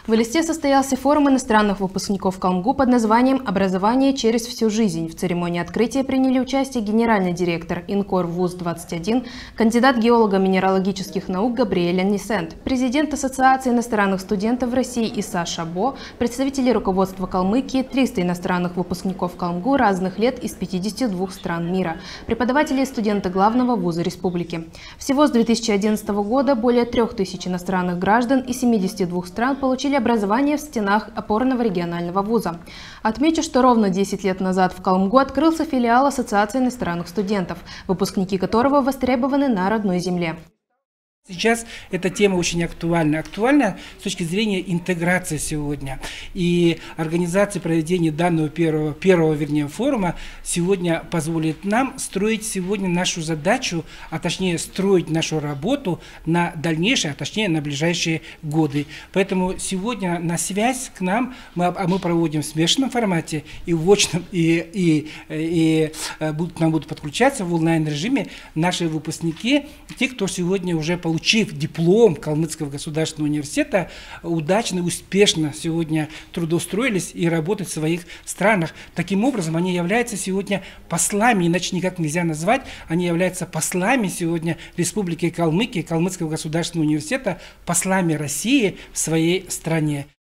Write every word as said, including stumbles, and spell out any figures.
В Элисте состоялся форум иностранных выпускников Калмгу под названием «Образование через всю жизнь». В церемонии открытия приняли участие генеральный директор Инкор ВУЗ двадцать один, кандидат геолого-минералогических наук Габриэль Аннисент, президент Ассоциации иностранных студентов в России Иса Шабо, представители руководства Калмыкии, триста иностранных выпускников Калмгу разных лет из пятидесяти двух стран мира, преподаватели и студенты главного вуза республики. Всего с две тысячи одиннадцатого года более трех тысяч иностранных граждан из семидесяти двух стран получили образование в стенах опорного регионального вуза. Отмечу, что ровно десять лет назад в Калмгу открылся филиал Ассоциации иностранных студентов, выпускники которого востребованы на родной земле. Сейчас эта тема очень актуальна. Актуальна с точки зрения интеграции сегодня. И организация проведения данного первого, первого вернее, форума сегодня позволит нам строить сегодня нашу задачу, а точнее строить нашу работу на дальнейшее, а точнее на ближайшие годы. Поэтому сегодня на связь к нам мы, а мы проводим в смешанном формате и в очном, и, и, и, и будут, к нам будут подключаться в онлайн-режиме наши выпускники, те, кто сегодня уже получил Получив диплом Калмыцкого государственного университета, удачно и успешно сегодня трудоустроились и работают в своих странах. Таким образом, они являются сегодня послами, иначе никак нельзя назвать, они являются послами сегодня Республики Калмыкия, Калмыцкого государственного университета, послами России в своей стране.